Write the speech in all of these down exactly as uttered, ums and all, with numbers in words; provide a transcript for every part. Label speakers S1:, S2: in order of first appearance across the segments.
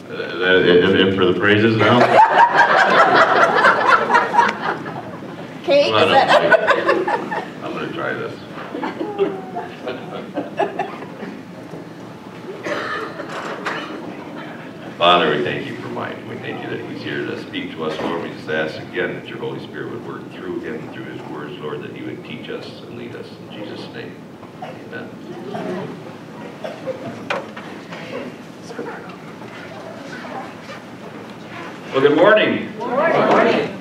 S1: Is that it, it for the praises now?
S2: Cake,
S1: Well,
S2: is that?
S1: I'm going to try this. Father, we thank you for Mike. We thank you that he's here to speak to us, Lord. We just ask again that your Holy Spirit would work through him, through his words, Lord, that he would teach us and lead us. In Jesus' name, amen. Well, good morning.
S2: Good morning.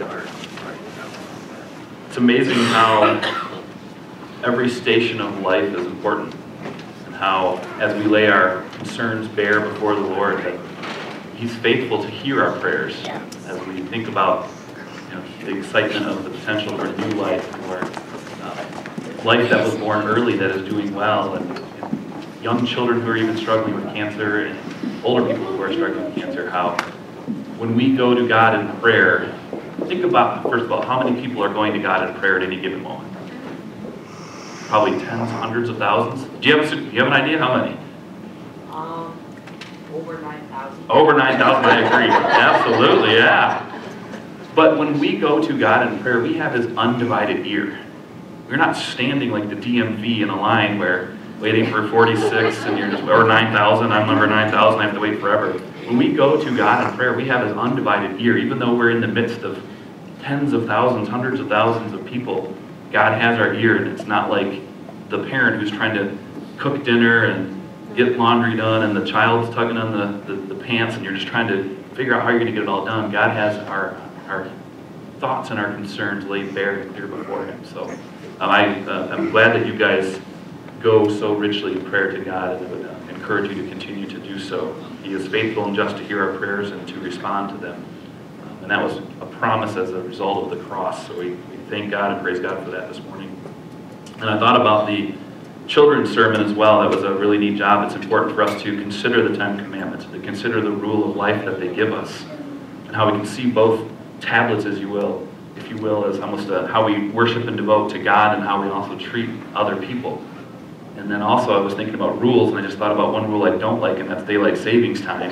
S3: It's amazing how every station of life is important, and how, as we lay our concerns bare before the Lord, that He's faithful to hear our prayers. As we think about, you know, the excitement of the potential for new life, or uh, life that was born early that is doing well, and, and young children who are even struggling with cancer, and older people who are struggling with cancer, how when we go to God in prayer, think about, first of all, how many people are going to God in prayer at any given moment? Probably tens, hundreds of thousands. Do you have, a, do you have an idea how many?
S4: Um, over nine thousand.
S3: Over nine thousand, I agree. Absolutely, yeah. But when we go to God in prayer, we have His undivided ear. We're not standing like the D M V in a line where waiting for forty-six and you're just, or nine thousand, I'm number nine thousand, I have to wait forever. When we go to God in prayer, we have His undivided ear. Even though we're in the midst of tens of thousands, hundreds of thousands of people, God has our ear, and it's not like the parent who's trying to cook dinner and get laundry done, and the child's tugging on the, the, the pants, and you're just trying to figure out how you're going to get it all done. God has our, our thoughts and our concerns laid bare and clear before Him. So um, I, uh, I'm glad that you guys go so richly in prayer to God, and I would uh, encourage you to continue to do so. He is faithful and just to hear our prayers and to respond to them. Um, and that was a promise as a result of the cross. So we, we thank God and praise God for that this morning. And I thought about the children's sermon as well. That was a really neat job. It's important for us to consider the Ten Commandments, to consider the rule of life that they give us, and how we can see both tablets, as you will, if you will, as almost a, how we worship and devote to God, and how we also treat other people. And then also I was thinking about rules, and I just thought about one rule I don't like, and that's daylight savings time.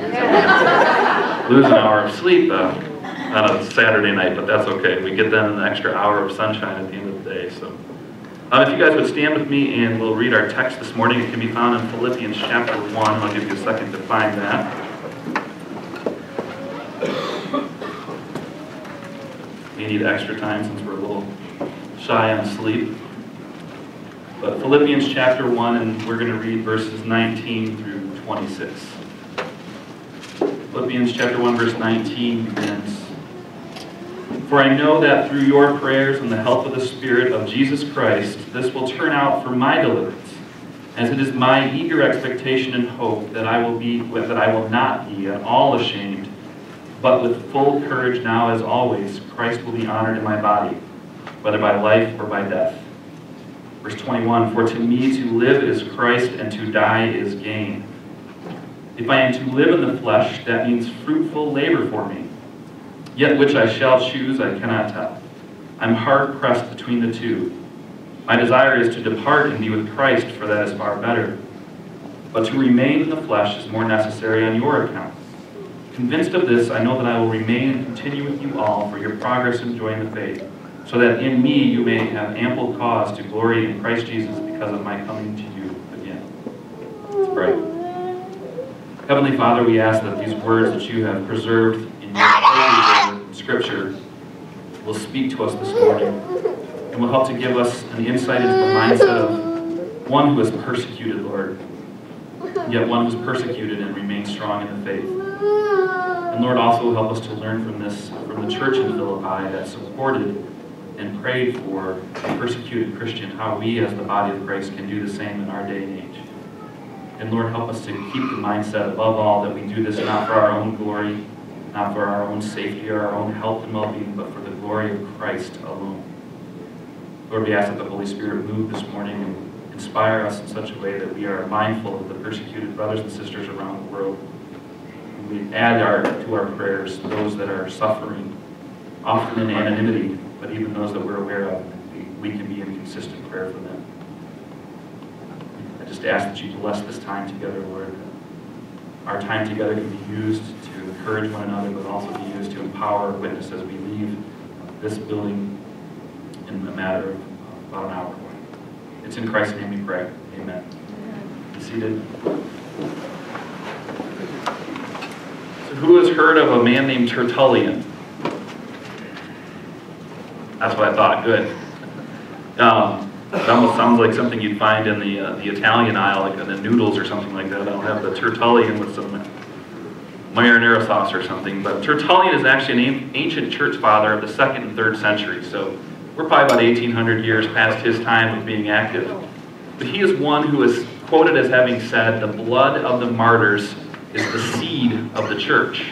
S3: Lose an hour of sleep uh, on a Saturday night, but that's okay. We get then an extra hour of sunshine at the end of the day. So. Uh, if you guys would stand with me, and we'll read our text this morning. It can be found in Philippians chapter one. I'll give you a second to find that. We need extra time since we're a little shy on sleep. But Philippians chapter one, and we're going to read verses nineteen through twenty-six. Philippians chapter one, verse nineteen begins, "For I know that through your prayers and the help of the Spirit of Jesus Christ, this will turn out for my deliverance, as it is my eager expectation and hope that I will be, that I will not be at all ashamed, but with full courage now as always, Christ will be honored in my body, whether by life or by death." Verse twenty-one, "For to me to live is Christ, and to die is gain. If I am to live in the flesh, that means fruitful labor for me. Yet which I shall choose, I cannot tell. I'm hard-pressed between the two. My desire is to depart and be with Christ, for that is far better. But to remain in the flesh is more necessary on your account. Convinced of this, I know that I will remain and continue with you all for your progress in joy in the faith, so that in me you may have ample cause to glory in Christ Jesus because of my coming to you again." Let's pray. Heavenly Father, we ask that these words that you have preserved in your holy word, Scripture, will speak to us this morning, and will help to give us an insight into the mindset of one who is persecuted, Lord, yet one who is persecuted and remains strong in the faith. And Lord, also help us to learn from this, from the church in Philippi that supported and prayed for a persecuted Christian, how we as the body of Christ can do the same in our day and age. And Lord, help us to keep the mindset above all that we do this not for our own glory, not for our own safety or our own health and well-being, but for the glory of Christ alone. Lord, we ask that the Holy Spirit move this morning and inspire us in such a way that we are mindful of the persecuted brothers and sisters around the world. And we add our, to our prayers those that are suffering, often in anonymity, but even those that we're aware of, we, we can be in consistent prayer for them. I just ask that you bless this time together, Lord. Our time together can be used to encourage one another, but also be used to empower our witness as we leave this building in a matter of about an hour. It's in Christ's name we pray. Amen. Be seated. So who has heard of a man named Tertullian? That's what I thought. Good. Um, it almost sounds like something you'd find in the uh, the Italian aisle, like in the noodles or something like that. I'll have the Tertullian with some marinara sauce or something. But Tertullian is actually an ancient church father of the second and third century. So we're probably about eighteen hundred years past his time of being active. But he is one who is quoted as having said, "The blood of the martyrs is the seed of the church."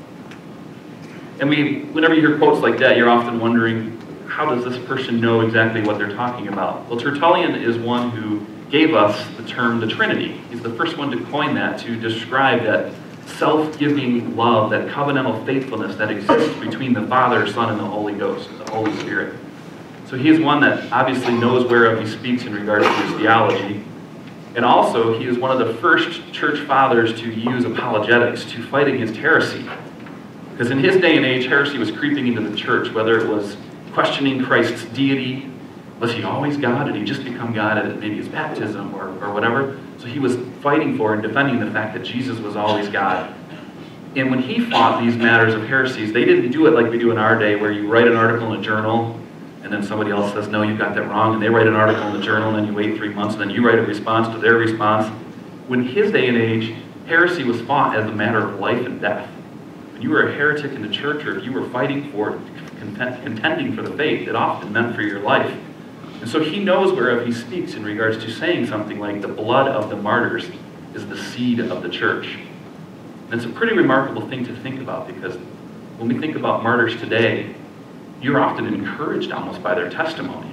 S3: And we, whenever you hear quotes like that, you're often wondering, how does this person know exactly what they're talking about? Well, Tertullian is one who gave us the term the Trinity. He's the first one to coin that, to describe that self-giving love, that covenantal faithfulness that exists between the Father, Son, and the Holy Ghost, the Holy Spirit. So he is one that obviously knows whereof he speaks in regards to his theology. And also, he is one of the first church fathers to use apologetics, to fight against heresy. Because in his day and age, heresy was creeping into the church, whether it was questioning Christ's deity. Was he always God? Did he just become God at maybe his baptism or, or whatever? So he was fighting for and defending the fact that Jesus was always God. And when he fought these matters of heresies, they didn't do it like we do in our day, where you write an article in a journal, and then somebody else says, no, you got that wrong, and they write an article in the journal, and then you wait three months, and then you write a response to their response. When his day and age, heresy was fought as a matter of life and death. When you were a heretic in the church, or if you were fighting for, contending for the faith, it often meant for your life. And so he knows whereof he speaks in regards to saying something like, the blood of the martyrs is the seed of the church. And it's a pretty remarkable thing to think about, because when we think about martyrs today, you're often encouraged almost by their testimony.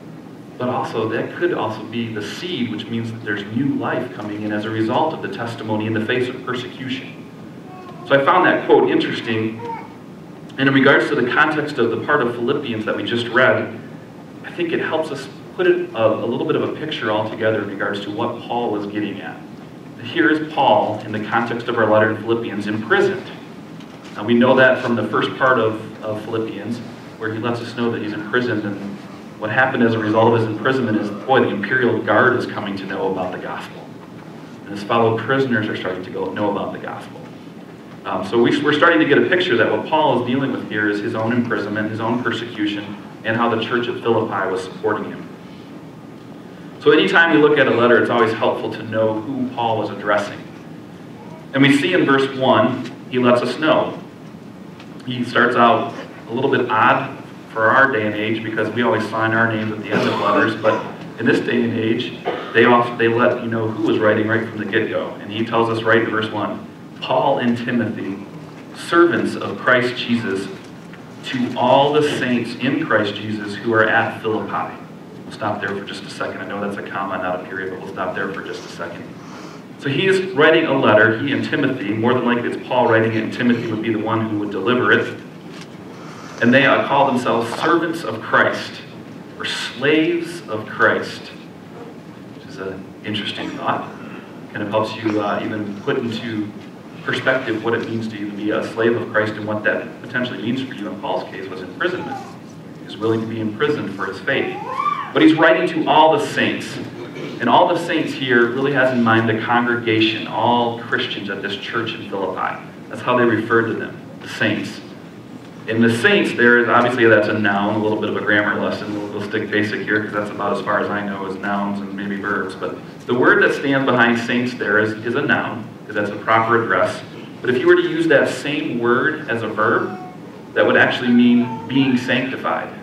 S3: But also, that could also be the seed, which means that there's new life coming in as a result of the testimony in the face of persecution. So I found that quote interesting. And in regards to the context of the part of Philippians that we just read, I think it helps us put it a, a little bit of a picture all together in regards to what Paul was getting at. Here is Paul, in the context of our letter in Philippians, imprisoned. Now we know that from the first part of, of Philippians, where he lets us know that he's imprisoned, and what happened as a result of his imprisonment is, boy, the imperial guard is coming to know about the gospel. And his fellow prisoners are starting to go know about the gospel. Um, so we, we're starting to get a picture that what Paul is dealing with here is his own imprisonment, his own persecution, and how the church at Philippi was supporting him. So anytime we look at a letter, it's always helpful to know who Paul was addressing. And we see in verse one, he lets us know. He starts out a little bit odd for our day and age, because we always sign our names at the end of letters, but in this day and age, they, off, they let you know who was writing right from the get-go. And he tells us right in verse one, Paul and Timothy, servants of Christ Jesus, to all the saints in Christ Jesus who are at Philippi. We'll stop there for just a second. I know that's a comma, not a period, but we'll stop there for just a second. So he is writing a letter, he and Timothy. More than likely it's Paul writing it, and Timothy would be the one who would deliver it. And they uh, call themselves servants of Christ, or slaves of Christ, which is an interesting thought. Kind of helps you uh, even put into perspective what it means to even be a slave of Christ, and what that potentially means for you. In Paul's case was imprisonment. He was willing to be imprisoned for his faith. But he's writing to all the saints. And all the saints here really has in mind the congregation, all Christians at this church in Philippi. That's how they referred to them, the saints. In the saints, there is, obviously that's a noun, a little bit of a grammar lesson. We'll, we'll stick basic here, because that's about as far as I know, is nouns and maybe verbs. But the word that stands behind saints there is, is a noun, because that's a proper address. But if you were to use that same word as a verb, that would actually mean being sanctified.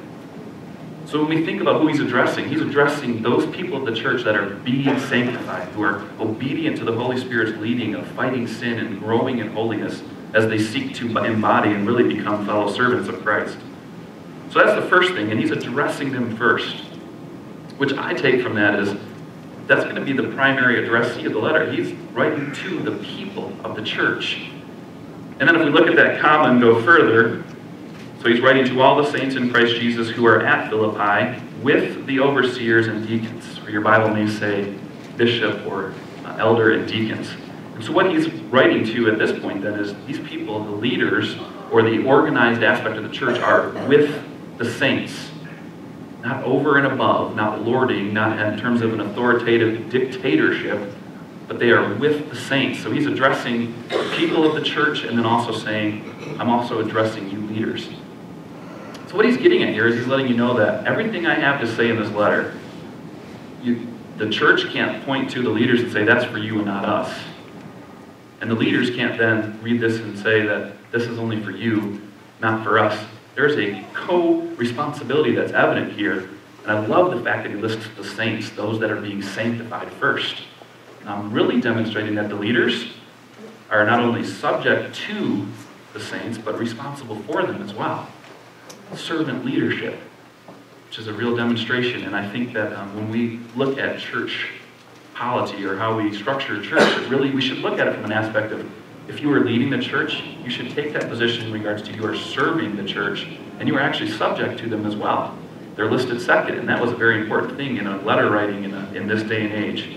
S3: So when we think about who he's addressing, he's addressing those people of the church that are being sanctified, who are obedient to the Holy Spirit's leading of fighting sin and growing in holiness as they seek to embody and really become fellow servants of Christ. So that's the first thing, and he's addressing them first, which I take from that is that's going to be the primary addressee of the letter. He's writing to the people of the church. And then if we look at that comma and go further, so he's writing to all the saints in Christ Jesus who are at Philippi, with the overseers and deacons, or your Bible may say bishop or uh, elder and deacons. And so what he's writing to at this point then is these people, the leaders, or the organized aspect of the church, are with the saints. Not over and above, not lording, not in terms of an authoritative dictatorship, but they are with the saints. So he's addressing people of the church and then also saying, I'm also addressing you leaders. So what he's getting at here is he's letting you know that everything I have to say in this letter, you, the church can't point to the leaders and say, that's for you and not us. And the leaders can't then read this and say that this is only for you, not for us. There's a co-responsibility that's evident here. And I love the fact that he lists the saints, those that are being sanctified first. Um, really demonstrating that the leaders are not only subject to the saints, but responsible for them as well. Servant leadership, which is a real demonstration. And I think that um, when we look at church polity or how we structure church, it really we should look at it from an aspect of, if you are leading the church, you should take that position in regards to you are serving the church, and you are actually subject to them as well. They're listed second, and that was a very important thing in a letter writing in, a, in this day and age.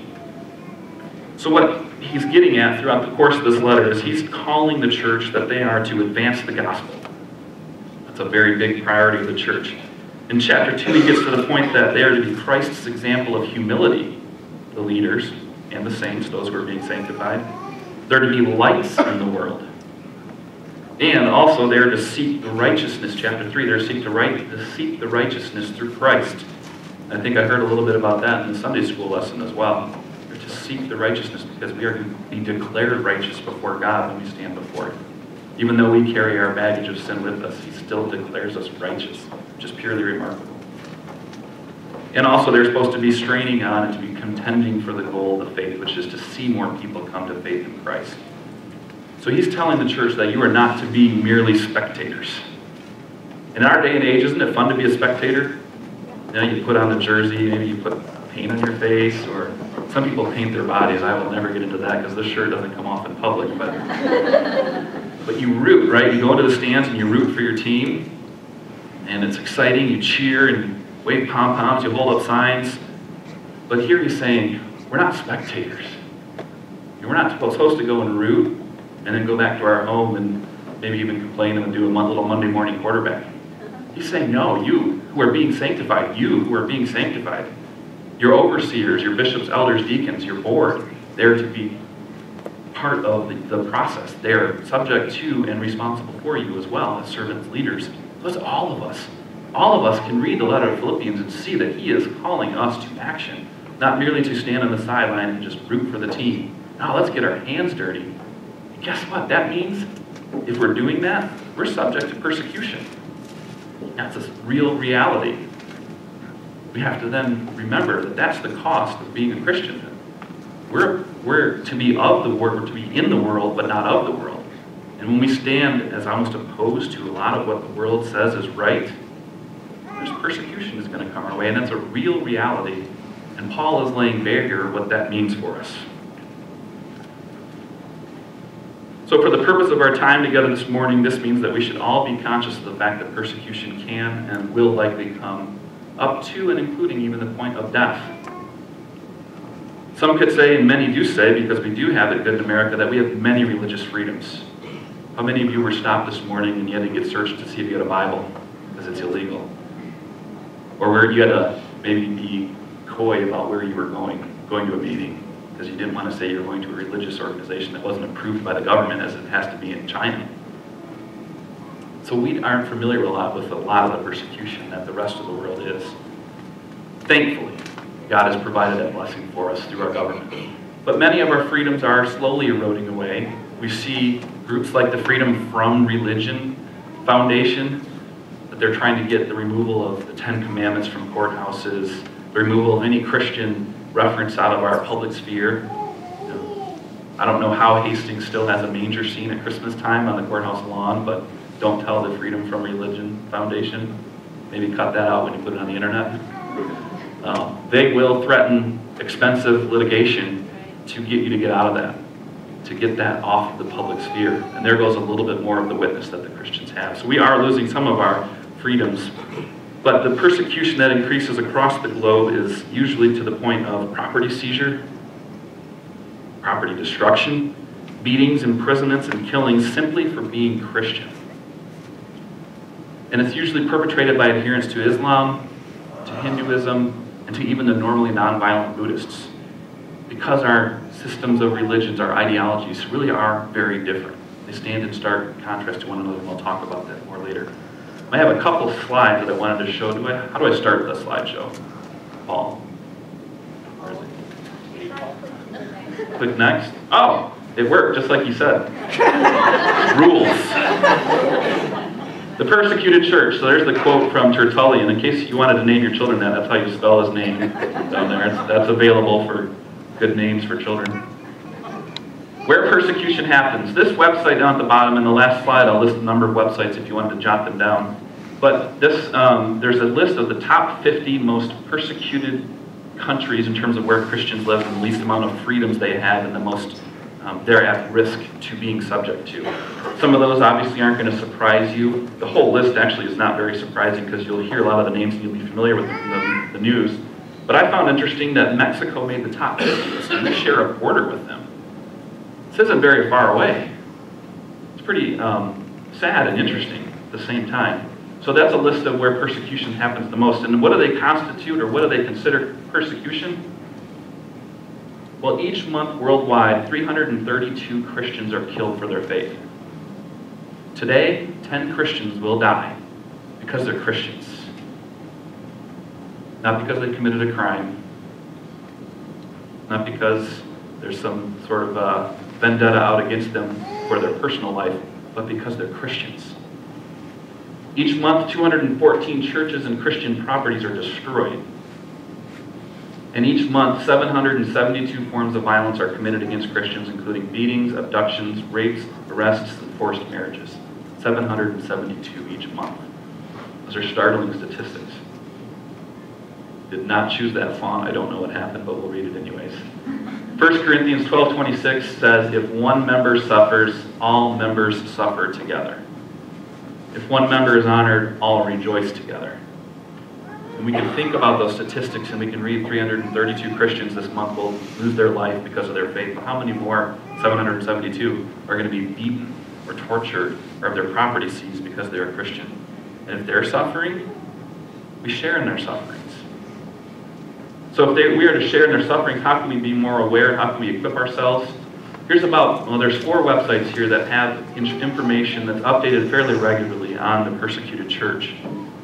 S3: So what he's getting at throughout the course of this letter is he's calling the church that they are to advance the gospel. That's a very big priority of the church. In chapter two, he gets to the point that they are to be Christ's example of humility, the leaders and the saints, those who are being sanctified. They're to be lights in the world. And also they're to seek the righteousness, chapter three, they're to seek the, right, to seek the righteousness through Christ. I think I heard a little bit about that in the Sunday school lesson as well. They're to seek the righteousness because we are to be declared righteous before God when we stand before Him. Even though we carry our baggage of sin with us, He still declares us righteous, which is purely remarkable. And also they're supposed to be straining on and to be contending for the goal of faith, which is to see more people come to faith in Christ. So he's telling the church that you are not to be merely spectators. In our day and age, isn't it fun to be a spectator? You know, you put on the jersey, maybe you put paint on your face, or some people paint their bodies. I will never get into that because this shirt doesn't come off in public. But, but you root, right? You go into the stands and you root for your team, and it's exciting. You cheer and wave pom-poms, you hold up signs. But here he's saying, we're not spectators. We're not supposed to go and root and then go back to our home and maybe even complain and do a little Monday morning quarterback. He's saying, no, you who are being sanctified, you who are being sanctified, your overseers, your bishops, elders, deacons, your board, they're to be part of the, the process. They're subject to and responsible for you as well as servants, leaders. So it's all of us. All of us can read the letter of Philippians and see that he is calling us to action, not merely to stand on the sideline and just root for the team. Now let's get our hands dirty. And guess what? That means if we're doing that, we're subject to persecution. That's a real reality. We have to then remember that that's the cost of being a Christian. We're, we're to be of the world, we're to be in the world, but not of the world. And when we stand as almost opposed to a lot of what the world says is right, there's persecution is going to come our way, and that's a real reality. And Paul is laying bare what that means for us. So for the purpose of our time together this morning, this means that we should all be conscious of the fact that persecution can and will likely come, up to and including even the point of death. Some could say, and many do say, because we do have it good in America, that we have many religious freedoms. How many of you were stopped this morning and you had to get searched to see if you had a Bible because it's illegal? Or where you had to maybe be coy about where you were going, going to a meeting, because you didn't want to say you were going to a religious organization that wasn't approved by the government as it has to be in China. So we aren't familiar a lot with a lot of the persecution that the rest of the world is. Thankfully, God has provided that blessing for us through our government. But many of our freedoms are slowly eroding away. We see groups like the Freedom From Religion Foundation, that they're trying to get the removal of the Ten Commandments from courthouses, the removal of any Christian reference out of our public sphere. You know, I don't know how Hastings still has a manger scene at Christmas time on the courthouse lawn, but don't tell the Freedom From Religion Foundation. Maybe cut that out when you put it on the internet. Um, they will threaten expensive litigation to get you to get out of that, to get that off of the public sphere. And there goes a little bit more of the witness that the Christians have. So we are losing some of our freedoms. But the persecution that increases across the globe is usually to the point of property seizure, property destruction, beatings, imprisonments, and killings simply for being Christian. And it's usually perpetrated by adherents to Islam, to Hinduism, and to even the normally nonviolent Buddhists. Because our systems of religions, our ideologies, really are very different. They stand in stark contrast to one another, and we'll talk about that more later. I have a couple of slides that I wanted to show. Do I, how do I start the slideshow? Paul? Where is it? Click next. Oh, it worked, just like you said. Rules. The persecuted church. So there's the quote from Tertullian. In case you wanted to name your children that, that's how you spell his name down there. It's, that's available for good names for children. Where persecution happens. This website down at the bottom, in the last slide, I'll list a number of websites if you wanted to jot them down. But this, um, there's a list of the top fifty most persecuted countries in terms of where Christians live and the least amount of freedoms they have and the most um, they're at risk to being subject to. Some of those obviously aren't going to surprise you. The whole list actually is not very surprising because you'll hear a lot of the names and you'll be familiar with them from the, the news. But I found interesting that Mexico made the top fifty list, and we share a border with them. This isn't very far away. It's pretty um, sad and interesting at the same time. So that's a list of where persecution happens the most. And what do they constitute, or what do they consider persecution? Well, each month worldwide, three hundred thirty-two Christians are killed for their faith. Today, ten Christians will die because they're Christians. Not because they committed a crime. Not because there's some sort of uh, vendetta out against them for their personal life, but because they're Christians. Each month, two hundred fourteen churches and Christian properties are destroyed. And each month, seven hundred seventy-two forms of violence are committed against Christians, including beatings, abductions, rapes, arrests, and forced marriages. seven hundred seventy-two each month. Those are startling statistics. Did not choose that font. I don't know what happened, but we'll read it anyways. First Corinthians twelve twenty-six says, if one member suffers, all members suffer together. If one member is honored, all rejoice together. And we can think about those statistics and we can read three hundred thirty-two Christians this month will lose their life because of their faith. But how many more, seven hundred seventy-two, are going to be beaten or tortured or have their property seized because they're a Christian? And if they're suffering, we share in their sufferings. So if they, we are to share in their sufferings, how can we be more aware? How can we equip ourselves? Here's about, well, there's four websites here that have information that's updated fairly regularly on the persecuted church.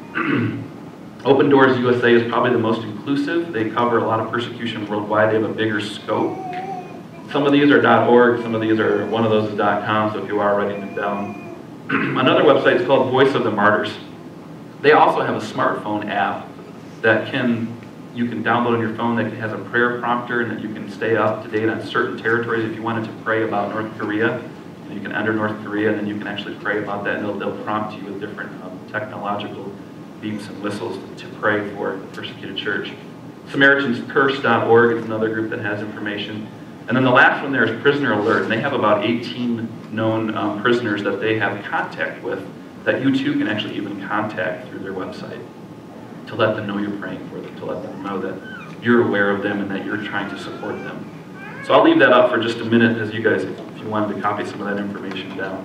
S3: Open Doors U S A is probably the most inclusive. They cover a lot of persecution worldwide. They have a bigger scope. Some of these are .org, some of these are, one of those is .com, so if you are writing them down. Another website is called Voice of the Martyrs. They also have a smartphone app that can you can download on your phone that has a prayer prompter and that you can stay up to date on certain territories. If you wanted to pray about North Korea, you can enter North Korea and then you can actually pray about that, and they'll, they'll prompt you with different um, technological beeps and whistles to pray for the persecuted church. Samaritan's Purse dot org is another group that has information. And then the last one there is Prisoner Alert, and they have about eighteen known um, prisoners that they have contact with that you too can actually even contact through their website to let them know you're praying for them, to let them know that you're aware of them and that you're trying to support them. So I'll leave that up for just a minute as you guys, if you wanted to copy some of that information down.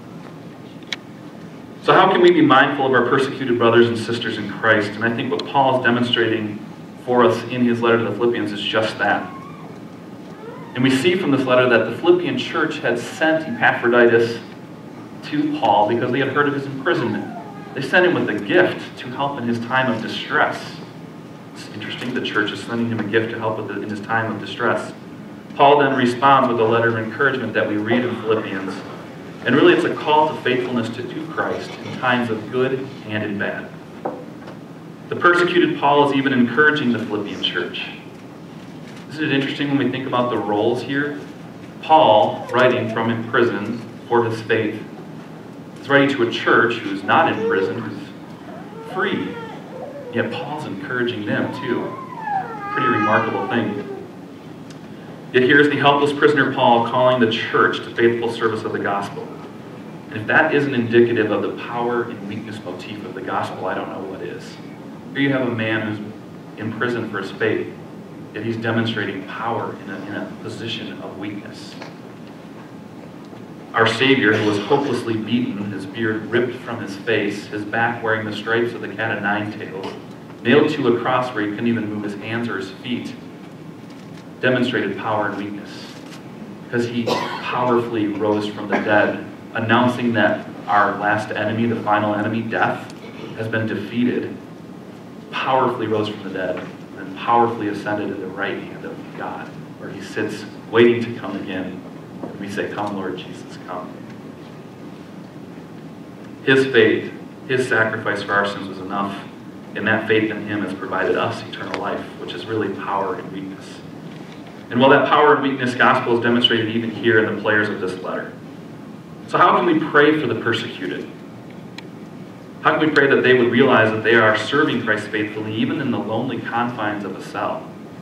S3: So how can we be mindful of our persecuted brothers and sisters in Christ? And I think what Paul is demonstrating for us in his letter to the Philippians is just that. And we see from this letter that the Philippian church had sent Epaphroditus to Paul because they had heard of his imprisonment. They sent him with a gift to help in his time of distress. It's interesting, the church is sending him a gift to help with it in his time of distress. Paul then responds with a letter of encouragement that we read in Philippians. And really it's a call to faithfulness to do Christ in times of good and in bad. The persecuted Paul is even encouraging the Philippian church. Isn't it interesting when we think about the roles here? Paul, writing from in prison for his faith, is writing to a church who's not in prison, who's free. Yet Paul's encouraging them too. Pretty remarkable thing. Yet here's the helpless prisoner Paul calling the church to faithful service of the gospel. And if that isn't indicative of the power and weakness motif of the gospel, I don't know what is. Here you have a man who's in prison for his faith, yet he's demonstrating power in a, in a position of weakness. Our Savior, who was hopelessly beaten, his beard ripped from his face, his back wearing the stripes of the cat o' nine tails, nailed to a cross where he couldn't even move his hands or his feet, demonstrated power and weakness because he powerfully rose from the dead, announcing that our last enemy, the final enemy, death, has been defeated, powerfully rose from the dead, and powerfully ascended to the right hand of God, where he sits waiting to come again. And we say, "Come, Lord Jesus, come." His faith, his sacrifice for our sins was enough, and that faith in him has provided us eternal life, which is really power and weakness. And while that power and weakness gospel is demonstrated even here in the players of this letter. So how can we pray for the persecuted? How can we pray that they would realize that they are serving Christ faithfully even in the lonely confines of a cell?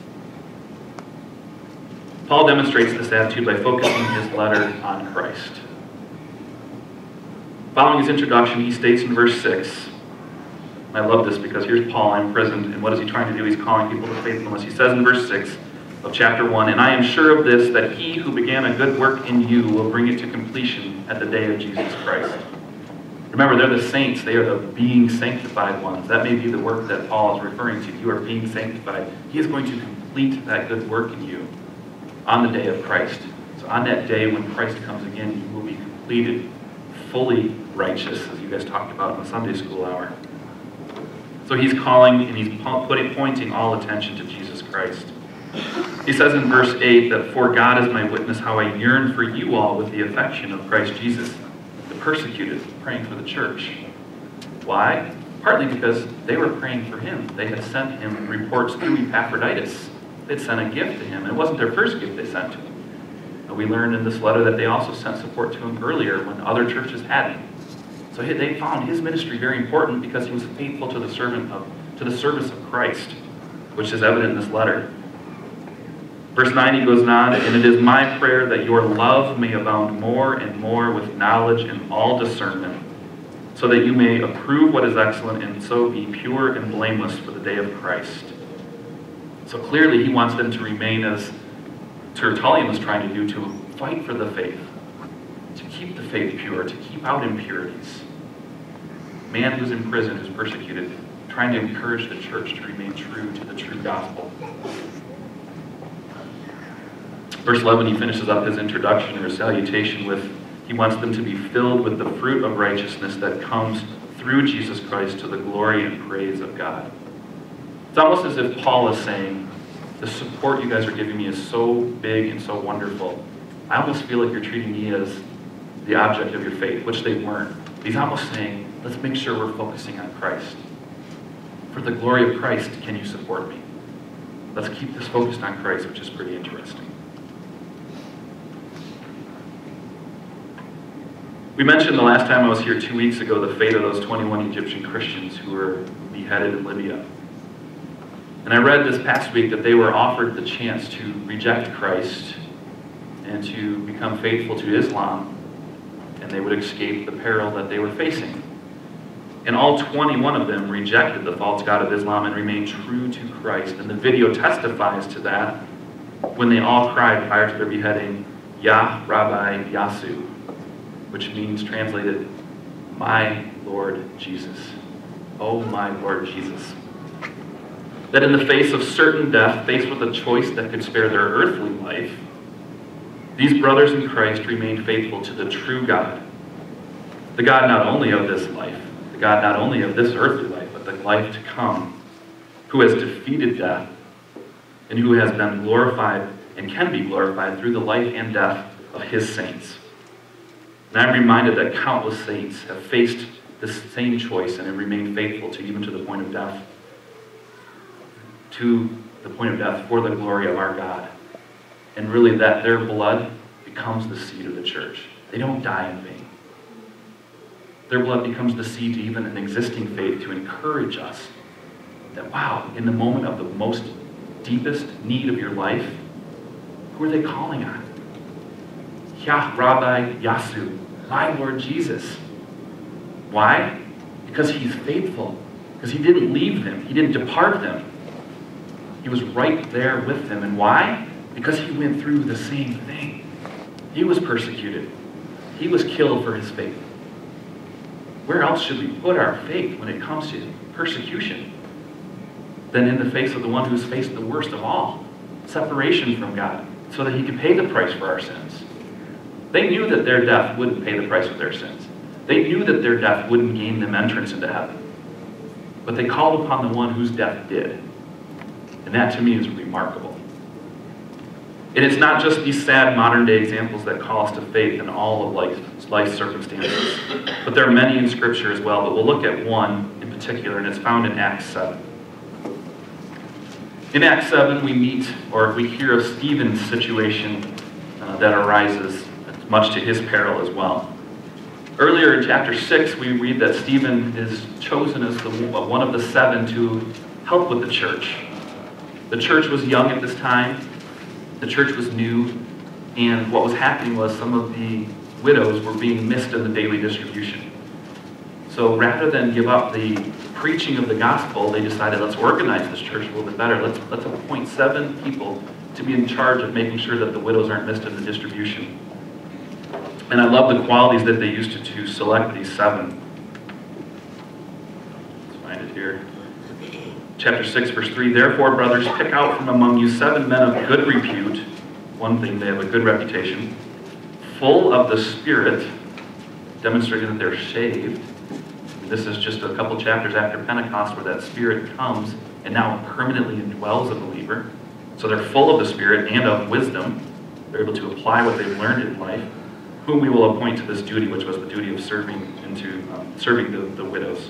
S3: Paul demonstrates this attitude by focusing his letter on Christ. Following his introduction, he states in verse six, and I love this because here's Paul imprisoned, and what is he trying to do? He's calling people to faithfulness. He says in verse six of chapter one, "And I am sure of this, that he who began a good work in you will bring it to completion at the day of Jesus Christ." Remember, they're the saints. They are the being sanctified ones. That may be the work that Paul is referring to. You are being sanctified. He is going to complete that good work in you on the day of Christ. So on that day when Christ comes again, you will be completed, fully righteous, as you guys talked about in the Sunday school hour. So he's calling and he's putting, pointing all attention to Jesus Christ. He says in verse eight that, "For God is my witness how I yearn for you all with the affection of Christ Jesus." The persecuted, praying for the church. Why? Partly because they were praying for him. They had sent him reports through Epaphroditus. They'd sent a gift to him. It wasn't their first gift they sent to him. And we learned in this letter that they also sent support to him earlier when other churches hadn't. So they found his ministry very important because he was faithful to the servant of, to the service of Christ, which is evident in this letter. Verse nine, he goes on, "And it is my prayer that your love may abound more and more with knowledge and all discernment, so that you may approve what is excellent and so be pure and blameless for the day of Christ." So clearly he wants them to remain as Tertullian was trying to do, to fight for the faith, to keep the faith pure, to keep out impurities. Man who's in prison, who's persecuted, trying to encourage the church to remain true to the true gospel. Verse eleven, he finishes up his introduction or his salutation with, he wants them to be filled with the fruit of righteousness that comes through Jesus Christ to the glory and praise of God. It's almost as if Paul is saying, the support you guys are giving me is so big and so wonderful. I almost feel like you're treating me as the object of your faith, which they weren't. He's almost saying, let's make sure we're focusing on Christ. For the glory of Christ, can you support me? Let's keep this focused on Christ, which is pretty interesting. We mentioned the last time I was here two weeks ago the fate of those twenty-one Egyptian Christians who were beheaded in Libya. And I read this past week that they were offered the chance to reject Christ and to become faithful to Islam, and they would escape the peril that they were facing. And all twenty-one of them rejected the false god of Islam and remained true to Christ. And the video testifies to that when they all cried prior to their beheading, "Yah Rabbi Yasu," which means, translated, "My Lord Jesus." Oh, my Lord Jesus. That in the face of certain death, faced with a choice that could spare their earthly life, these brothers in Christ remained faithful to the true God. The God not only of this life, the God not only of this earthly life, but the life to come, who has defeated death and who has been glorified and can be glorified through the life and death of his saints. And I'm reminded that countless saints have faced this same choice and have remained faithful to even to the point of death. To the point of death for the glory of our God. And really that their blood becomes the seed of the church. They don't die in vain. Their blood becomes the seed to even an existing faith to encourage us that, wow, in the moment of the most deepest need of your life, who are they calling on? Yah Rabbi Yasu, my Lord Jesus. Why? Because he's faithful. Because he didn't leave them. He didn't depart them. He was right there with them. And why? Because he went through the same thing. He was persecuted. He was killed for his faith. Where else should we put our faith when it comes to persecution than in the face of the one who's faced the worst of all, separation from God, so that he could pay the price for our sins? They knew that their death wouldn't pay the price of their sins. They knew that their death wouldn't gain them entrance into heaven. But they called upon the one whose death did. And that to me is remarkable. And it's not just these sad modern day examples that call us to faith in all of life's, life's circumstances, but there are many in Scripture as well, but we'll look at one in particular, and it's found in Acts seven. In Acts seven, we meet, or we hear of Stephen's situation uh, that arises, much to his peril as well. Earlier in chapter six, we read that Stephen is chosen as the, one of the seven to help with the church. The church was young at this time. The church was new. And what was happening was some of the widows were being missed in the daily distribution. So rather than give up the preaching of the gospel, they decided, let's organize this church a little bit better. Let's, let's appoint seven people to be in charge of making sure that the widows aren't missed in the distribution. And I love the qualities that they used to, to select these seven. Let's find it here. Chapter six, verse three, therefore, brothers, pick out from among you seven men of good repute. One thing, they have a good reputation. Full of the Spirit, demonstrating that they're saved. This is just a couple chapters after Pentecost where that Spirit comes and now permanently indwells a believer. So they're full of the Spirit and of wisdom. They're able to apply what they've learned in life, whom we will appoint to this duty, which was the duty of serving into um, serving the, the widows.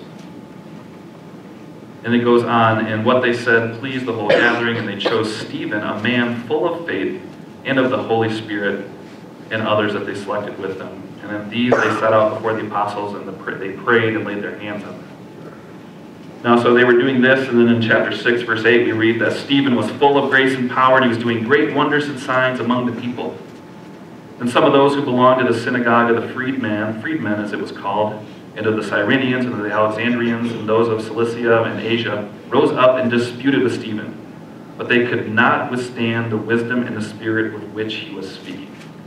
S3: And it goes on, and what they said pleased the whole gathering, and they chose Stephen, a man full of faith and of the Holy Spirit, and others that they selected with them. And then these they set out before the apostles, and the, they prayed and laid their hands on them. Now, so they were doing this, and then in chapter six, verse eight, we read that Stephen was full of grace and power, and he was doing great wonders and signs among the people. And some of those who belonged to the synagogue of the freedmen, freedmen as it was called, and of the Cyrenians and of the Alexandrians and those of Cilicia and Asia, rose up and disputed with Stephen. But they could not withstand the wisdom and the spirit with which he was speaking.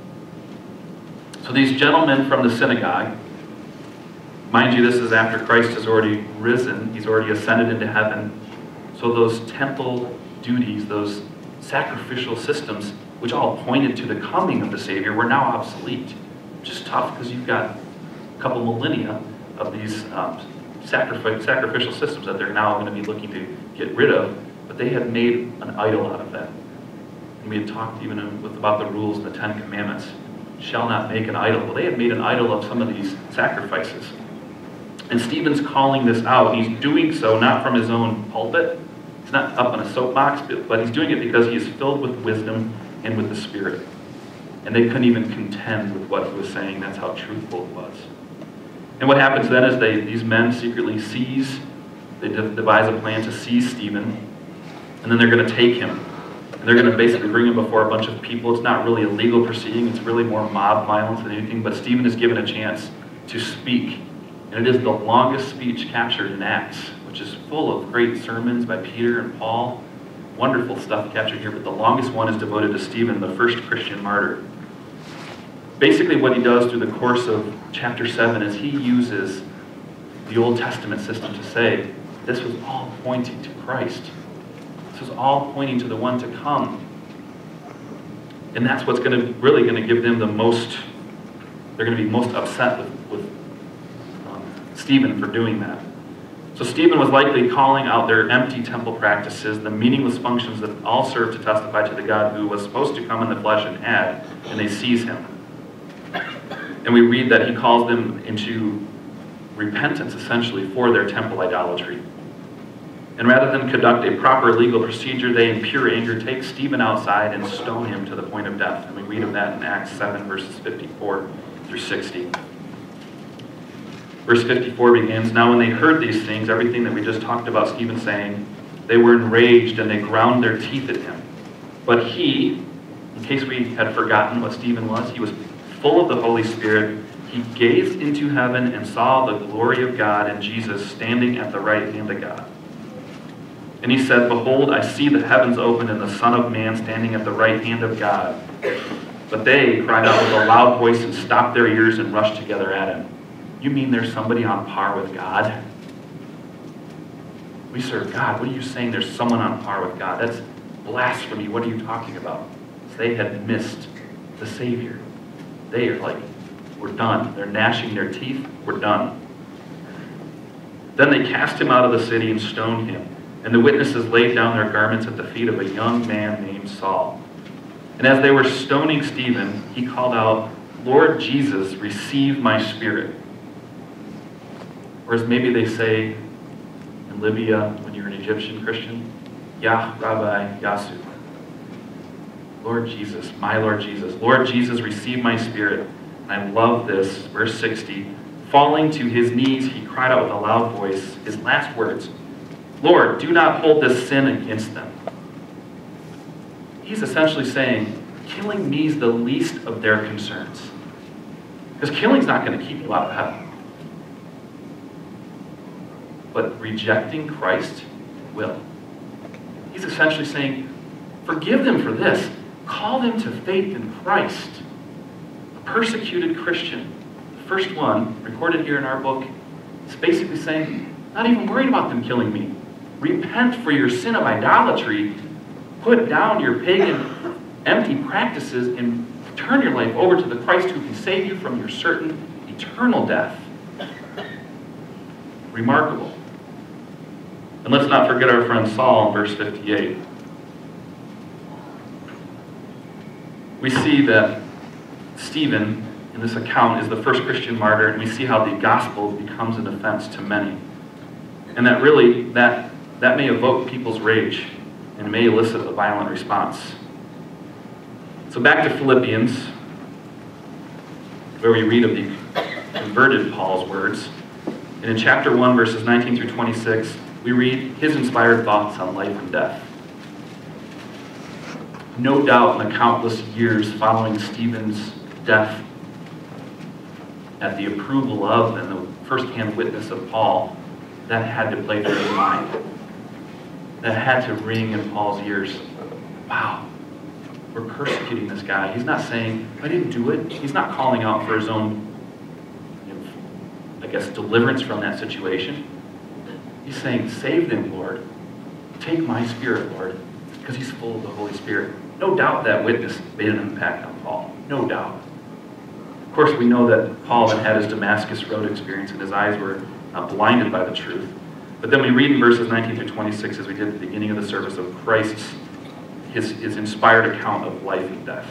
S3: So these gentlemen from the synagogue, mind you, this is after Christ has already risen, he's already ascended into heaven. So those temple duties, those sacrificial systems, which all pointed to the coming of the Savior, were now obsolete. Which is tough because you've got a couple millennia of these um, sacrifice, sacrificial systems that they're now going to be looking to get rid of, but they had made an idol out of that. And we had talked even with, about the rules in the Ten Commandments. Shall not make an idol. Well, they had made an idol of some of these sacrifices. And Stephen's calling this out. He's doing so not from his own pulpit. He's not up on a soapbox, but he's doing it because he is filled with wisdom and with the Spirit. And they couldn't even contend with what he was saying. That's how truthful it was. And what happens then is they, these men secretly seize, they de- devise a plan to seize Stephen, and then they're going to take him. And they're going to basically bring him before a bunch of people. It's not really a legal proceeding. It's really more mob violence than anything. But Stephen is given a chance to speak. And it is the longest speech captured in Acts, which is full of great sermons by Peter and Paul. Wonderful stuff captured here, but the longest one is devoted to Stephen, the first Christian martyr. Basically what he does through the course of chapter seven is he uses the Old Testament system to say, this was all pointing to Christ. This was all pointing to the one to come. And that's what's going to really going to give them the most, they're going to be most upset with, with um, Stephen for doing that. So Stephen was likely calling out their empty temple practices, the meaningless functions that all served to testify to the God who was supposed to come in the flesh and had, and they seize him. And we read that he calls them into repentance, essentially, for their temple idolatry. And rather than conduct a proper legal procedure, they, in pure anger, take Stephen outside and stone him to the point of death. And we read of that in Acts seven, verses fifty-four through sixty. Verse fifty-four begins, now when they heard these things, everything that we just talked about Stephen saying, they were enraged and they ground their teeth at him. But he, in case we had forgotten what Stephen was, he was full of the Holy Spirit. He gazed into heaven and saw the glory of God and Jesus standing at the right hand of God. And he said, behold, I see the heavens open and the Son of Man standing at the right hand of God. But they cried out with a loud voice and stopped their ears and rushed together at him. You mean there's somebody on par with God? We serve God. What are you saying there's someone on par with God? That's blasphemy. What are you talking about? So they had missed the Savior. They are like, we're done. They're gnashing their teeth. We're done. Then they cast him out of the city and stoned him. And the witnesses laid down their garments at the feet of a young man named Saul. And as they were stoning Stephen, he called out, Lord Jesus, receive my spirit. Or as maybe they say in Libya when you're an Egyptian Christian, Yah Rabbi Yasu. Lord Jesus, my Lord Jesus. Lord Jesus, receive my spirit. And I love this, verse sixty. Falling to his knees, he cried out with a loud voice, his last words, Lord, do not hold this sin against them. He's essentially saying, killing me is the least of their concerns. Because killing's not going to keep you out of heaven. But rejecting Christ will. He's essentially saying, forgive them for this. Call them to faith in Christ. A persecuted Christian, the first one recorded here in our book, is basically saying, not even worrying about them killing me. Repent for your sin of idolatry. Put down your pagan, empty practices and turn your life over to the Christ who can save you from your certain eternal death. Remarkable. And let's not forget our friend Saul in verse fifty-eight. We see that Stephen, in this account, is the first Christian martyr, and we see how the gospel becomes an offense to many. And that really, that, that may evoke people's rage and may elicit a violent response. So back to Philippians, where we read of the converted Paul's words. And in chapter one, verses nineteen through twenty-six, we read his inspired thoughts on life and death. No doubt in the countless years following Stephen's death, at the approval of and the first-hand witness of Paul, that had to play through his mind. That had to ring in Paul's ears. Wow, we're persecuting this guy. He's not saying, I didn't do it. He's not calling out for his own, you know, I guess, deliverance from that situation. He's saying, save them, Lord. Take my spirit, Lord, because he's full of the Holy Spirit. No doubt that witness made an impact on Paul. No doubt. Of course, we know that Paul had had his Damascus Road experience and his eyes were uh, blinded by the truth. But then we read in verses nineteen through twenty-six, as we did at the beginning of the service, of Christ's, his, his inspired account of life and death.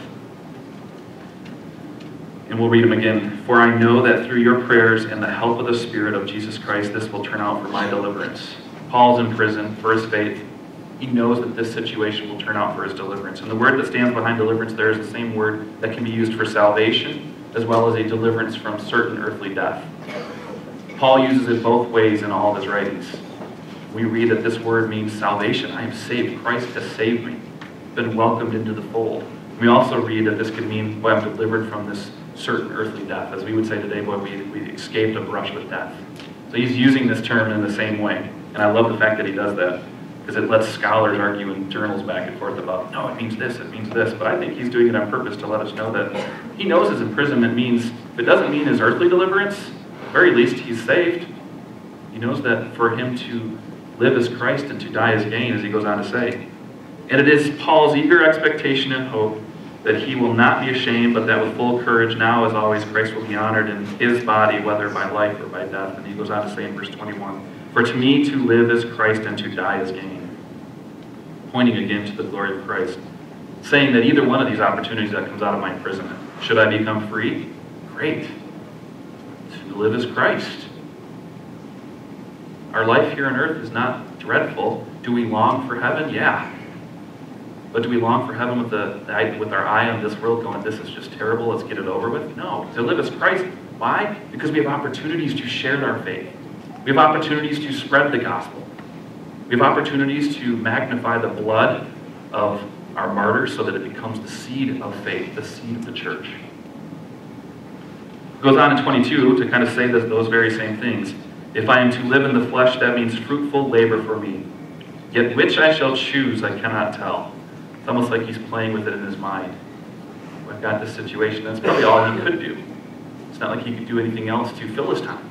S3: And we'll read them again. For I know that through your prayers and the help of the Spirit of Jesus Christ, this will turn out for my deliverance. Paul's in prison for his faith. He knows that this situation will turn out for his deliverance. And the word that stands behind deliverance there is the same word that can be used for salvation, as well as a deliverance from certain earthly death. Paul uses it both ways in all of his writings. We read that this word means salvation. I am saved. Christ has saved me. Been welcomed into the fold. We also read that this could mean, boy, I'm delivered from this certain earthly death. As we would say today, boy, we, we escaped a brush with death. So he's using this term in the same way. And I love the fact that he does that, because it lets scholars argue in journals back and forth about, no, it means this, it means this. But I think he's doing it on purpose to let us know that he knows his imprisonment means, if it doesn't mean his earthly deliverance, at the very least he's saved. He knows that for him to live as Christ and to die as gain, as he goes on to say. And it is Paul's eager expectation and hope that he will not be ashamed, but that with full courage, now as always, Christ will be honored in his body, whether by life or by death. And he goes on to say in verse twenty-one, for to me to live is Christ and to die is gain. Pointing again to the glory of Christ. Saying that either one of these opportunities that comes out of my imprisonment, should I become free? Great. To live as Christ. Our life here on earth is not dreadful. Do we long for heaven? Yeah. But do we long for heaven with, the, with our eye on this world going, this is just terrible, let's get it over with? No. To live as Christ. Why? Because we have opportunities to share our faith. We have opportunities to spread the gospel. We have opportunities to magnify the blood of our martyrs so that it becomes the seed of faith, the seed of the church. It goes on in twenty-two to kind of say this, those very same things. If I am to live in the flesh, that means fruitful labor for me. Yet which I shall choose, I cannot tell. It's almost like he's playing with it in his mind. I've got this situation. That's probably all he could do. It's not like he could do anything else to fill his time.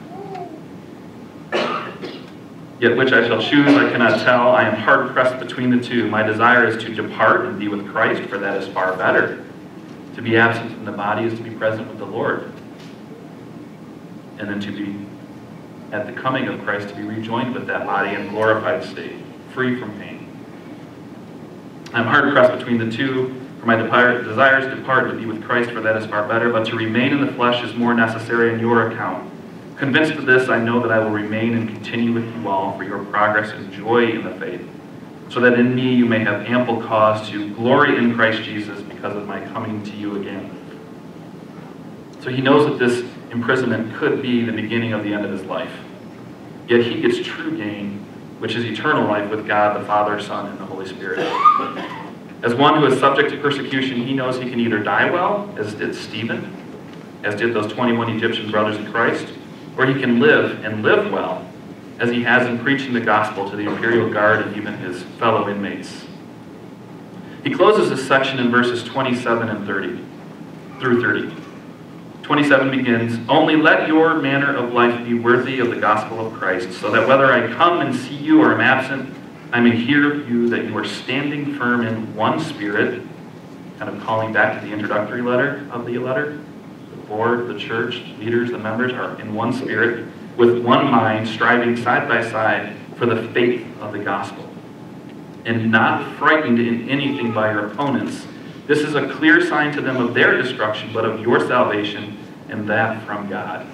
S3: Yet which I shall choose, I cannot tell. I am hard pressed between the two. My desire is to depart and be with Christ, for that is far better. To be absent from the body is to be present with the Lord. And then to be, at the coming of Christ, to be rejoined with that body in glorified state, free from pain. I am hard pressed between the two. For my desires to depart to be with Christ, for that is far better. But to remain in the flesh is more necessary on your account. Convinced of this, I know that I will remain and continue with you all for your progress and joy in the faith, so that in me you may have ample cause to glory in Christ Jesus because of my coming to you again. So he knows that this imprisonment could be the beginning of the end of his life. Yet he gets true gain, which is eternal life with God, the Father, Son, and the Holy Spirit. As one who is subject to persecution, he knows he can either die well, as did Stephen, as did those twenty-one Egyptian brothers in Christ, or he can live and live well, as he has in preaching the gospel to the imperial guard and even his fellow inmates. He closes this section in verses twenty-seven and thirty through thirty. twenty-seven begins, "Only let your manner of life be worthy of the gospel of Christ, so that whether I come and see you or am absent, I may hear of you that you are standing firm in one spirit," kind of calling back to the introductory letter of the letter. The board, the church, leaders, the members are in one spirit, with one mind, striving side by side for the faith of the gospel, and not frightened in anything by your opponents. This is a clear sign to them of their destruction, but of your salvation, and that from God.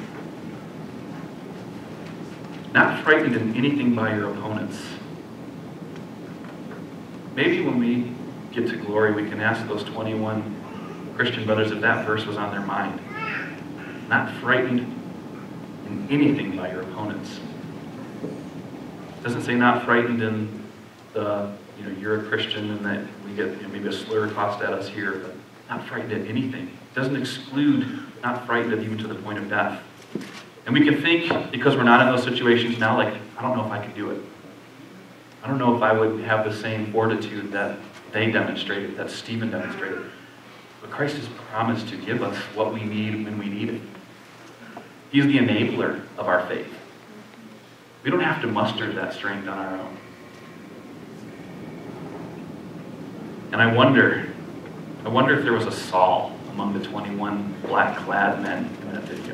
S3: Not frightened in anything by your opponents. Maybe when we get to glory, we can ask those twenty-one Christian brothers if that verse was on their mind. Not frightened in anything by your opponents. It doesn't say not frightened in the, you know, you're a Christian and that we get, you know, maybe a slur tossed at us here, but not frightened at anything. It doesn't exclude not frightened at even to the point of death. And we can think, because we're not in those situations now, like, I don't know if I could do it. I don't know if I would have the same fortitude that they demonstrated, that Stephen demonstrated. But Christ has promised to give us what we need when we need it. He's the enabler of our faith. We don't have to muster that strength on our own. And I wonder, I wonder if there was a Saul among the twenty-one black-clad men in that video.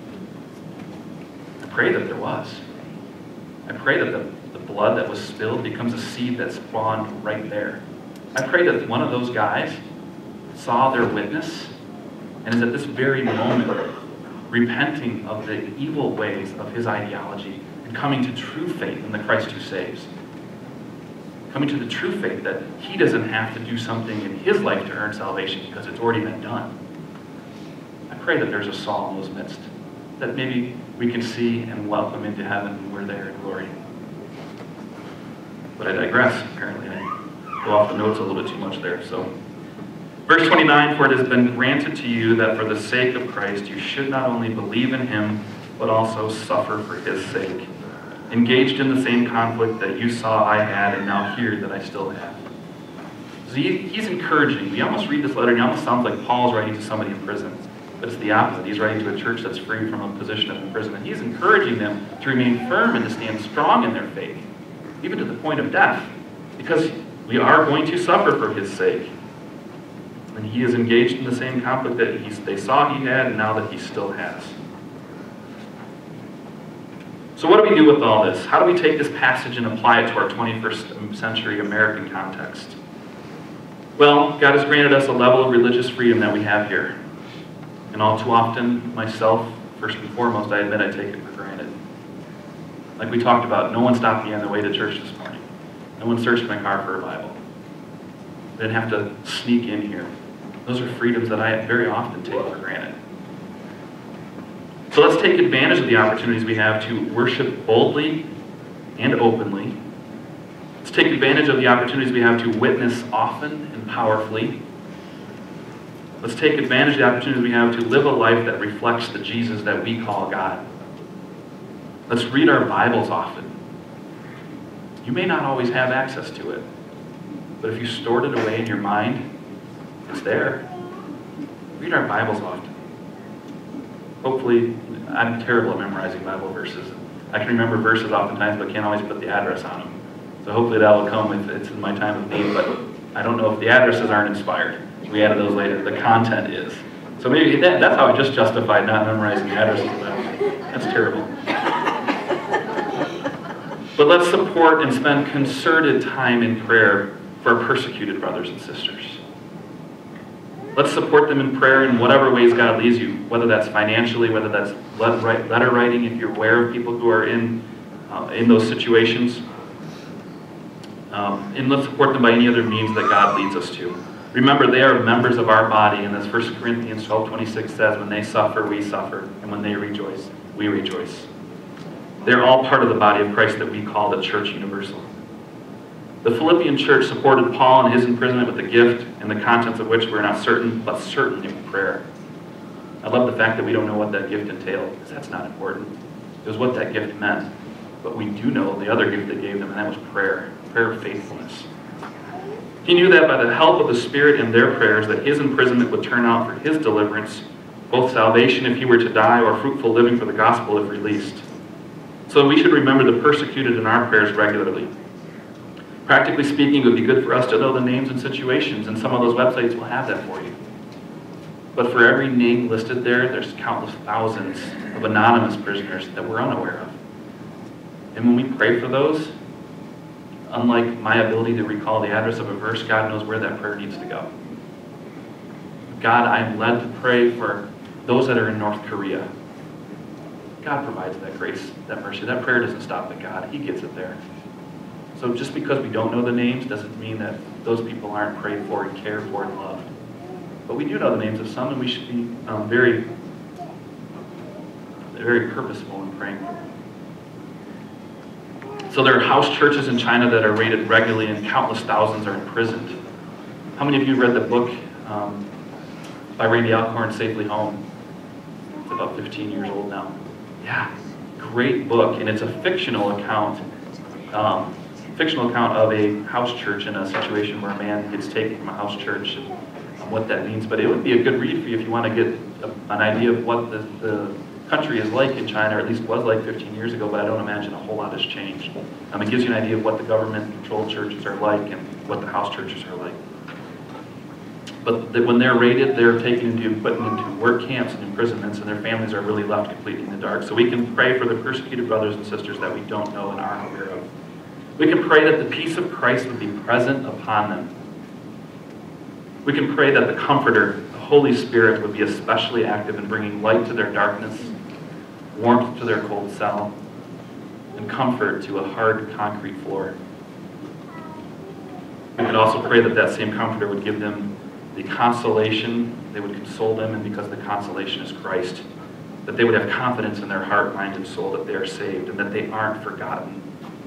S3: I pray that there was. I pray that the, the blood that was spilled becomes a seed that spawned right there. I pray that one of those guys saw their witness and is at this very moment repenting of the evil ways of his ideology and coming to true faith in the Christ who saves. Coming to the true faith that he doesn't have to do something in his life to earn salvation because it's already been done. I pray that there's a Saul in those midst, that maybe we can see and welcome into heaven when we're there in glory. But I digress, apparently. I go off the notes a little bit too much there. So, verse twenty-nine, "For it has been granted to you that for the sake of Christ you should not only believe in him, but also suffer for his sake. Engaged in the same conflict that you saw I had and now hear that I still have." So he, he's encouraging. We almost read this letter and it almost sounds like Paul's writing to somebody in prison. But it's the opposite. He's writing to a church that's free from a position of imprisonment. He's encouraging them to remain firm and to stand strong in their faith, even to the point of death, because we are going to suffer for his sake. And he is engaged in the same conflict that he's, they saw he had and now that he still has. So what do we do with all this? How do we take this passage and apply it to our twenty-first century American context? Well, God has granted us a level of religious freedom that we have here. And all too often, myself, first and foremost, I admit I take it for granted. Like we talked about, no one stopped me on the way to church this morning. No one searched my car for a Bible. I didn't have to sneak in here. Those are freedoms that I very often take for granted. So let's take advantage of the opportunities we have to worship boldly and openly. Let's take advantage of the opportunities we have to witness often and powerfully. Let's take advantage of the opportunities we have to live a life that reflects the Jesus that we call God. Let's read our Bibles often. You may not always have access to it, but if you stored it away in your mind, it's there. Read our Bibles often. Hopefully, I'm terrible at memorizing Bible verses. I can remember verses oftentimes, but can't always put the address on them. So hopefully that will come if it's in my time of need, but I don't know if the addresses aren't inspired. We added those later. The content is. So maybe that, that's how I just justified not memorizing the addresses. That's terrible. But let's support and spend concerted time in prayer for our persecuted brothers and sisters. Let's support them in prayer in whatever ways God leads you, whether that's financially, whether that's letter writing, if you're aware of people who are in, uh, in those situations. Um, and let's support them by any other means that God leads us to. Remember, they are members of our body, and as First Corinthians twelve twenty-six says, when they suffer, we suffer, and when they rejoice, we rejoice. They're all part of the body of Christ that we call the Church Universal. The Philippian church supported Paul in his imprisonment with a gift, and the contents of which we're not certain, but certainly with prayer. I love the fact that we don't know what that gift entailed, because that's not important. It was what that gift meant. But we do know the other gift they gave them, and that was prayer. Prayer of faithfulness. He knew that by the help of the Spirit and their prayers, that his imprisonment would turn out for his deliverance, both salvation if he were to die, or fruitful living for the gospel if released. So we should remember the persecuted in our prayers regularly. Practically speaking, it would be good for us to know the names and situations, and some of those websites will have that for you. But for every name listed there, there's countless thousands of anonymous prisoners that we're unaware of. And when we pray for those, unlike my ability to recall the address of a verse, God knows where that prayer needs to go. God, I am led to pray for those that are in North Korea. God provides that grace, that mercy. That prayer doesn't stop at God. He gets it there. So just because we don't know the names doesn't mean that those people aren't prayed for and cared for and loved. But we do know the names of some, and we should be um, very, very purposeful in praying for them. So there are house churches in China that are raided regularly, and countless thousands are imprisoned. How many of you read the book um, by Randy Alcorn, Safely Home? It's about fifteen years old now. Yeah, great book, and it's a fictional account. Um, fictional account of a house church in a situation where a man gets taken from a house church and um, what that means. But it would be a good read for you if you want to get a, an idea of what the, the country is like in China, or at least was like fifteen years ago, but I don't imagine a whole lot has changed. Um, it gives you an idea of what the government-controlled churches are like and what the house churches are like. But the, when they're raided, they're taken into, put into work camps and imprisonments, and their families are really left completely in the dark. So we can pray for the persecuted brothers and sisters that we don't know and aren't aware of. We can pray that the peace of Christ would be present upon them. We can pray that the Comforter, the Holy Spirit, would be especially active in bringing light to their darkness, warmth to their cold cell, and comfort to a hard concrete floor. We could also pray that that same Comforter would give them the consolation, they would console them, and because the consolation is Christ, that they would have confidence in their heart, mind, and soul that they are saved and that they aren't forgotten.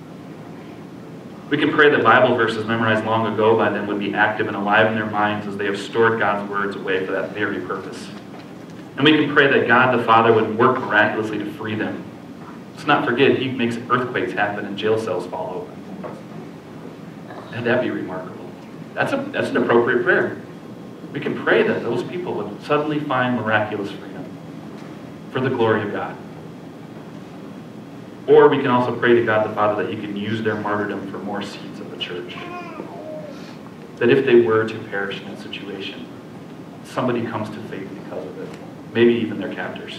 S3: We can pray that Bible verses memorized long ago by them would be active and alive in their minds as they have stored God's words away for that very purpose. And we can pray that God the Father would work miraculously to free them. Let's not forget, He makes earthquakes happen and jail cells fall open. And that'd be remarkable. That's, a, that's an appropriate prayer. We can pray that those people would suddenly find miraculous freedom for the glory of God. Or we can also pray to God the Father that He can use their martyrdom for more seeds of the church. That if they were to perish in that situation, somebody comes to faith because of it. Maybe even their captors.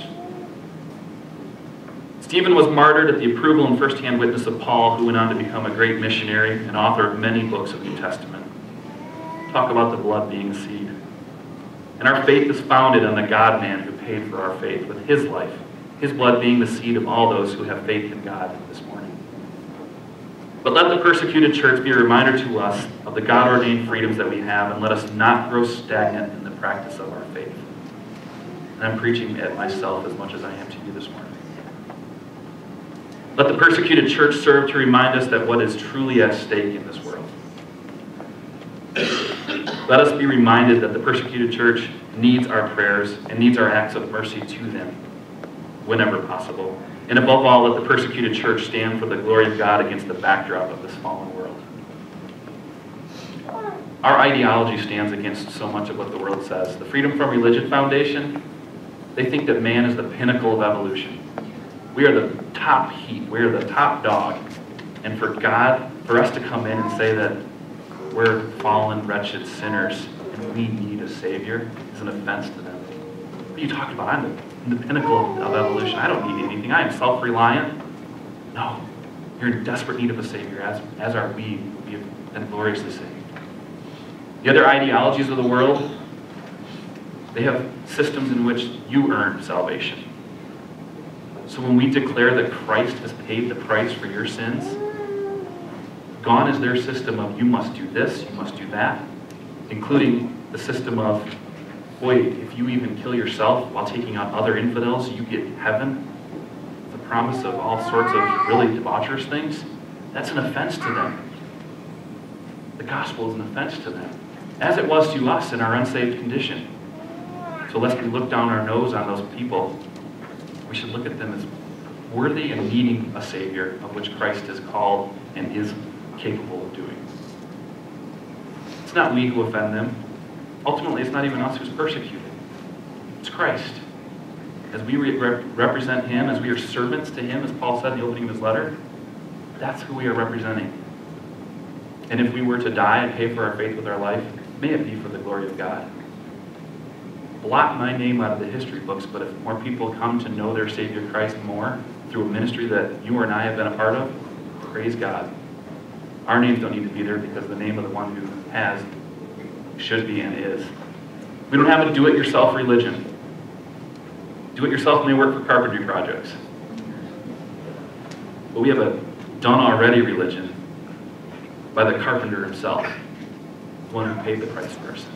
S3: Stephen was martyred at the approval and first-hand witness of Paul, who went on to become a great missionary and author of many books of the New Testament. Talk about the blood being a seed. And our faith is founded on the God-man who paid for our faith with His life, His blood being the seed of all those who have faith in God this morning. But let the persecuted church be a reminder to us of the God-ordained freedoms that we have, and let us not grow stagnant in the practice of our faith. And I'm preaching at myself as much as I am to you this morning. Let the persecuted church serve to remind us that what is truly at stake in this world. Let us be reminded that the persecuted church needs our prayers and needs our acts of mercy to them whenever possible. And above all, let the persecuted church stand for the glory of God against the backdrop of this fallen world. Our ideology stands against so much of what the world says. The Freedom from Religion Foundation, they think that man is the pinnacle of evolution. We are the top heat. We are the top dog. And for God, for us to come in and say that we're fallen, wretched sinners and we need a Savior is an offense to them. What are you talking about? I'm the, I'm the pinnacle of evolution. I don't need anything. I am self-reliant. No. You're in desperate need of a Savior, as, as are we. We have been gloriously saved. The other ideologies of the world, they have systems in which you earn salvation. So when we declare that Christ has paid the price for your sins, gone is their system of you must do this, you must do that, including the system of, boy, if you even kill yourself while taking on other infidels, you get heaven. The promise of all sorts of really debaucherous things. That's an offense to them. The gospel is an offense to them, as it was to us in our unsaved condition. So lest we look down our nose on those people, we should look at them as worthy and needing a Savior, of which Christ is called and is capable of doing. It's not we who offend them. Ultimately, it's not even us who's persecuted. It's Christ. As we re represent Him, as we are servants to Him, as Paul said in the opening of his letter, that's who we are representing. And if we were to die and pay for our faith with our life, may it be for the glory of God. Blot my name out of the history books, but if more people come to know their Savior Christ more through a ministry that you and I have been a part of, praise God. Our names don't need to be there because the name of the one who has should be and is. We don't have a do-it-yourself religion. Do-it-yourself may work for carpentry projects. But we have a done-already religion by the carpenter himself, the one who paid the price for our sins.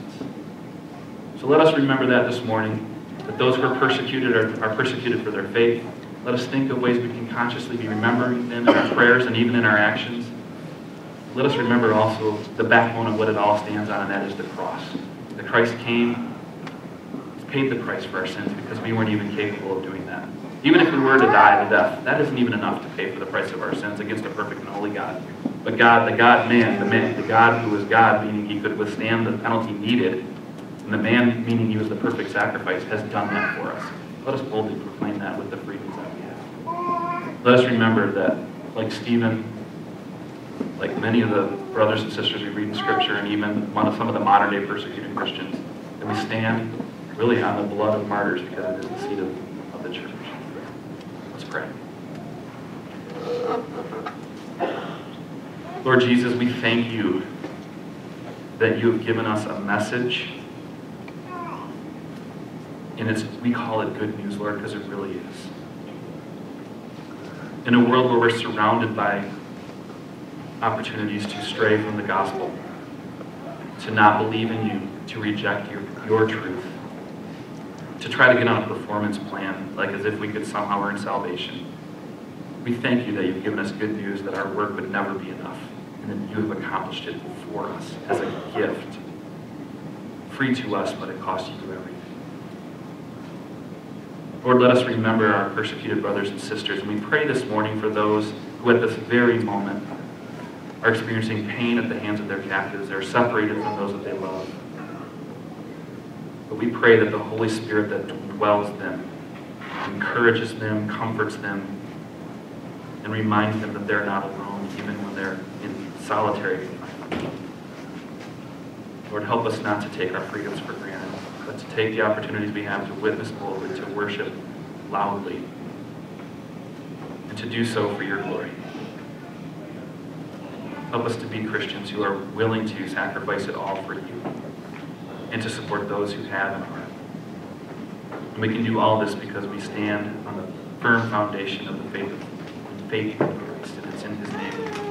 S3: So let us remember that this morning, that those who are persecuted are, are persecuted for their faith. Let us think of ways we can consciously be remembering them in our prayers and even in our actions. Let us remember also the backbone of what it all stands on, and that is the cross. That Christ came, paid the price for our sins because we weren't even capable of doing that. Even if we were to die to death, that isn't even enough to pay for the price of our sins against a perfect and holy God. But God, the God-man, the man, the God who was God, meaning He could withstand the penalty needed, and the man, meaning He was the perfect sacrifice, has done that for us. Let us boldly proclaim that with the freedoms that we have. Let us remember that, like Stephen, like many of the brothers and sisters we read in Scripture, and even one of some of the modern-day persecuted Christians, that we stand really on the blood of martyrs because it is the seat of, of the church. Let's pray. Lord Jesus, we thank You that You have given us a message. And it's, we call it good news, Lord, because it really is. In a world where we're surrounded by opportunities to stray from the gospel, to not believe in You, to reject Your, your truth, to try to get on a performance plan, like as if we could somehow earn salvation. We thank You that You've given us good news that our work would never be enough, and that You have accomplished it for us as a gift, free to us, but it cost You everything. Lord, let us remember our persecuted brothers and sisters, and we pray this morning for those who at this very moment are experiencing pain at the hands of their captives. They're separated from those that they love. But we pray that the Holy Spirit that dwells them encourages them, comforts them, and reminds them that they're not alone, even when they're in solitary confinement. Lord, help us not to take our freedoms for granted, but to take the opportunities we have to witness boldly, to worship loudly, and to do so for Your glory. Help us to be Christians who are willing to sacrifice it all for You, and to support those who have and are. And we can do all this because we stand on the firm foundation of the faith of faith in Christ, and it's in His name.